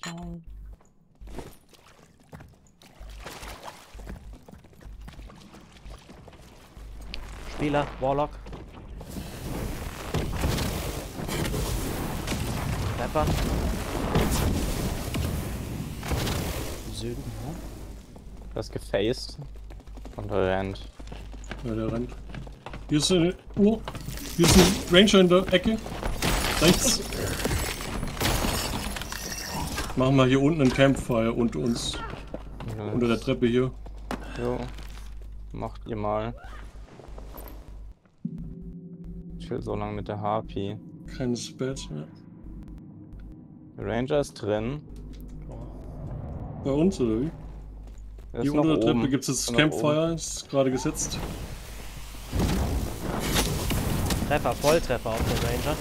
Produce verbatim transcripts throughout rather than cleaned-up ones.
Nein. Spieler, Warlock. Treffer. Im Süden, ja. Das gefaced. Und er rennt. Ja, der rennt. Hier ist eine. Oh, hier ist ein Ranger in der Ecke. Rechts. Machen wir hier unten ein Campfire unter uns. Ja. Unter der Treppe hier. Jo. Macht ihr mal. Chill so lange mit der Harpy. Keines Bett, ja. Der Ranger ist drin. Bei uns oder wie? Der Hier ist noch unter der Treppe oben. gibt es das Noch Campfire, ist gerade gesetzt. Treffer, Volltreffer auf den Ranger.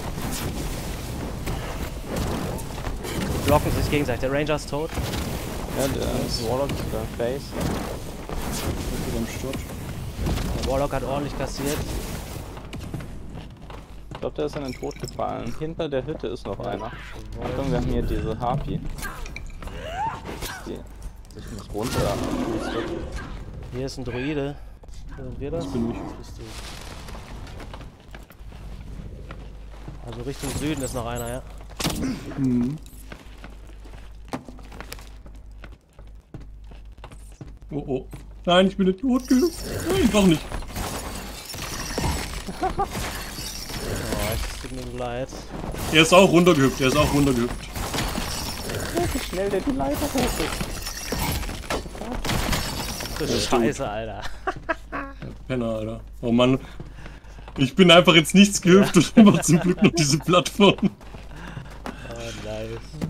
Die blocken sich gegenseitig. Der Ranger ist tot. Ja, der ist Warlock ist wieder Face. Wieder am Stott. Der Warlock hat ordentlich kassiert. Ich glaube, der ist in den Tod gefallen. Hinter der Hütte ist noch einer. Achtung, wir haben hier diese Harpy. Die sich nicht runter pustet. Hier ist ein Druide. Sind wir das? Das bin ich. Bist du. Also Richtung Süden ist noch einer, ja. Mhm. Oh oh. Nein, ich bin nicht tot genug. Nein, doch nicht. Oh, es tut mir leid. Er ist auch runtergehüpft, er ist auch runtergehüpft. Wie schnell der die Leiter hoch ist. Du Scheiße, Alter. Penner, Alter. Oh Mann. Ich bin einfach ins Nichts gehüpft und einfach zum Glück noch diese Plattform. Oh, nice.